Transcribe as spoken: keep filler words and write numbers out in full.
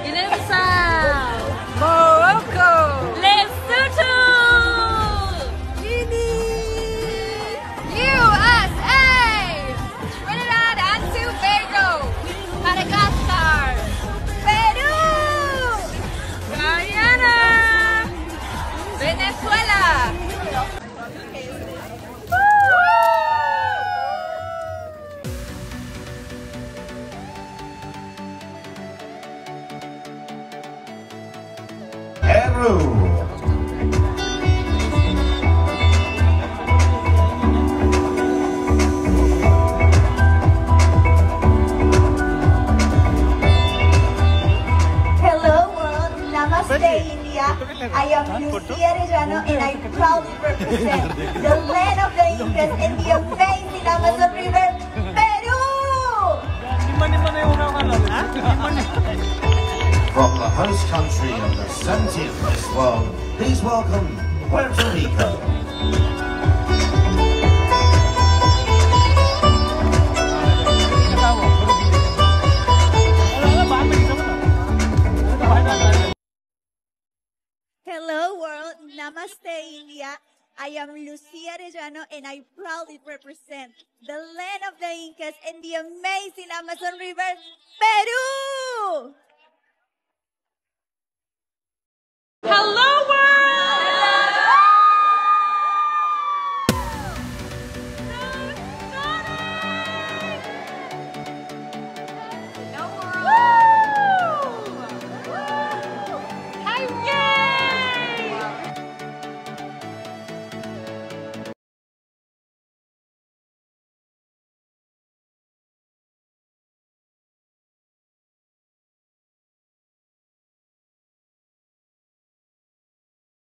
Guinea-Bissau, Morocco, Lesotho, Guinea, U S A, Trinidad and Tobago, Madagascar, Peru, Guyana, Venezuela. Peru. Hello world, Namaste India. I am Lucia Arellano and I proudly represent the land of the Incas and the amazing Amazon River, Peru! From the host country of the seventieth Miss World, please welcome Puerto Rico. Hello world, Namaste India. I am Lucia Arellano and I proudly represent the land of the Incas and the amazing Amazon River, Peru!